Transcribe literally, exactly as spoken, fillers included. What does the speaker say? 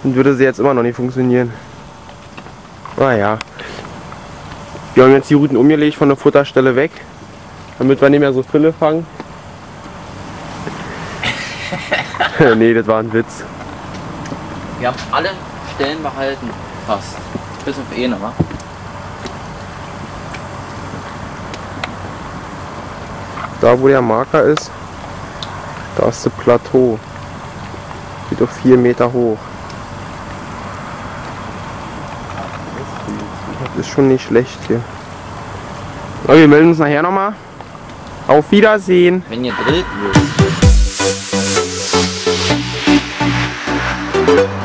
Dann würde sie jetzt immer noch nicht funktionieren. Naja. Wir haben jetzt die Ruten umgelegt von der Futterstelle weg, damit wir nicht mehr so Frille fangen. Nee, das war ein Witz. Wir haben alle Stellen behalten, fast. Bis auf eine, wa? Da wo der Marker ist, da ist das Plateau. Geht auf vier Meter hoch. Das ist schon nicht schlecht hier. Aber wir melden uns nachher nochmal. Auf Wiedersehen. Wenn ihr drillt wird.